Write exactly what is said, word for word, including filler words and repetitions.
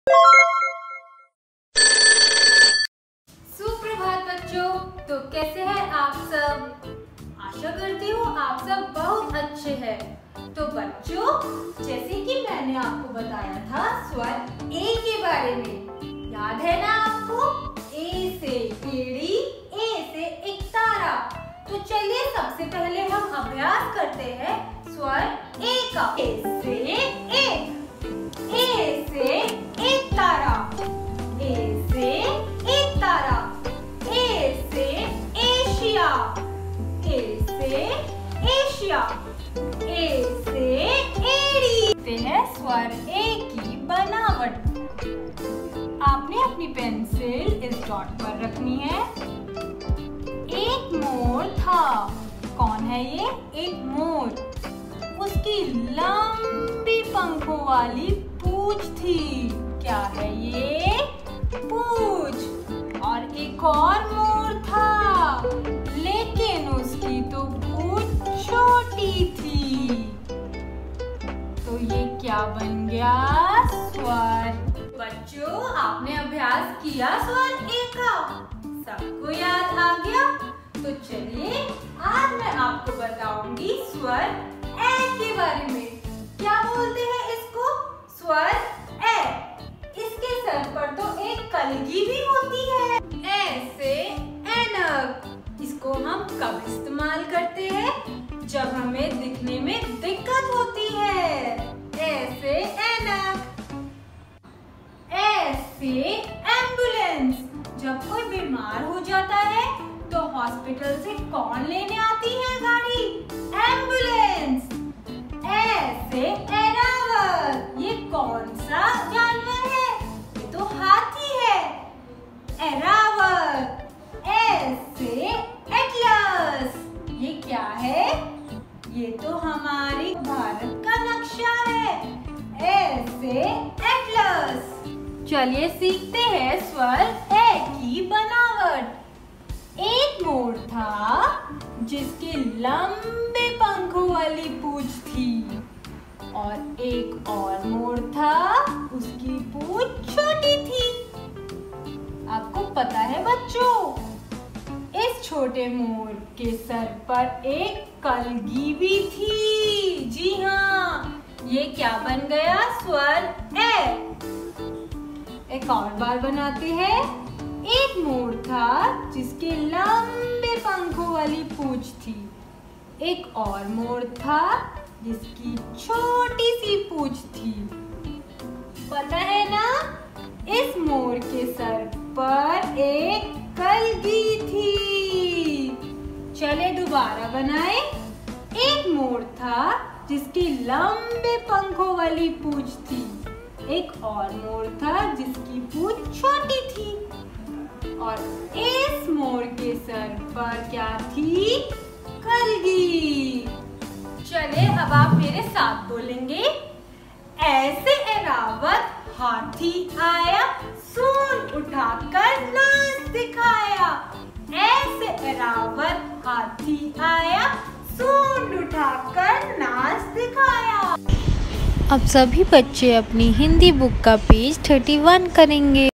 सुप्रभात बच्चों, तो कैसे हैं आप सब। आशा करती हूँ आप सब बहुत अच्छे हैं। तो बच्चों, जैसे कि मैंने आपको बताया था स्वर ए के बारे में, याद है ना आपको? ए से एड़ी, ए से एक तारा। तो चलिए सबसे पहले हम अभ्यास करते हैं स्वर ए का। ए से एक, ए से एक तारा, ए से एक तारा, ए से एशिया, ए से एशिया, ए से एड़ी। ते है स्वर ए की बनावट। आपने अपनी पेंसिल इस डॉट पर रखनी है। एक मोर था। कौन है ये? एक मोर। उसकी लंबी पंखों वाली पूंछ थी। क्या है ये? पूंछ। और एक और मोर था, लेकिन उसकी तो पूंछ छोटी थी। तो ये क्या बन गया? स्वर। बच्चों, आपने अभ्यास किया स्वर ए का? सबको याद आ गया? तो चलिए आज मैं आपको बताऊंगी स्वर ए के बारे में। क्या बोलते हैं इसको? स्वर ए। इसके सर पर तो एक कलगी भी होती है। ए से ऐनक। इसको हम कब इस्तेमाल करते हैं? जब हमें दिखने में दिक्कत होती है। ए से ऐनक। ए से एम्बुलेंस। जब कोई बीमार हो जाता है तो हॉस्पिटल से कौन लेने आती है गाड़ी? एम्बुलेंस। ए से एरावत। ये कौन सा जानवर है? ये तो हाथी है। एरावत। ए से एटलस। ये क्या है? ये तो हमारी भारत का नक्शा है। ए से एटलस। चलिए सीखते हैं स्वर ए की बनावट। एक मोर था जिसके लंबे पंखों वाली पूंछ थी, और एक और मोर था, उसकी पूंछ छोटी थी। आपको पता है बच्चों, इस छोटे मोर के सर पर एक कलगी भी थी। जी हाँ, ये क्या बन गया? स्वर ए। एक और बार बनाते हैं। एक मोर था जिसके लंबे पंखों वाली पूंछ थी। एक और मोर था जिसकी छोटी सी पूंछ थी। पता है ना, इस मोर के सर पर एक कलगी थी। चले दोबारा बनाए। एक मोर था जिसकी लंबे पंखों वाली पूंछ थी। एक और मोर था जिसकी पूंछ छोटी थी, और इस मोर के सर पर क्या थी? कलगी। चले अब आप मेरे साथ बोलेंगे। ऐसे एरावत हाथी आया, सूंड उठाकर नाच दिखाया। ऐसे एरावत हाथी आया, सूंड उठाकर नाच दिखाया। अब सभी बच्चे अपनी हिंदी बुक का पेज इकतीस करेंगे।